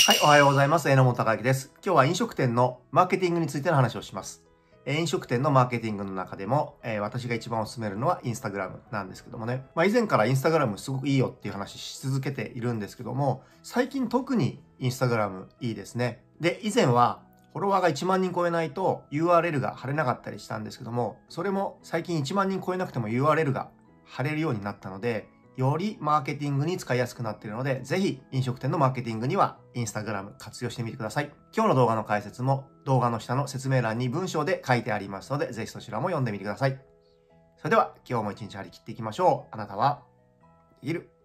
はい、おはようございます。榎本孝之です。今日は飲食店のマーケティングについての話をします。飲食店のマーケティングの中でも、私が一番お勧めるのはインスタグラムなんですけどもね。以前からインスタグラムすごくいいよっていう話し続けているんですけども、最近特にインスタグラムいいですね。で、以前はフォロワーが1万人超えないと URL が貼れなかったりしたんですけども、それも最近1万人超えなくても URL が貼れるようになったので、よりマーケティングに使いやすくなっているので、ぜひ飲食店のマーケティングにはインスタグラム活用してみてください。今日の動画の解説も動画の下の説明欄に文章で書いてありますので、ぜひそちらも読んでみてください。それでは今日も一日張り切っていきましょう。あなたはできる。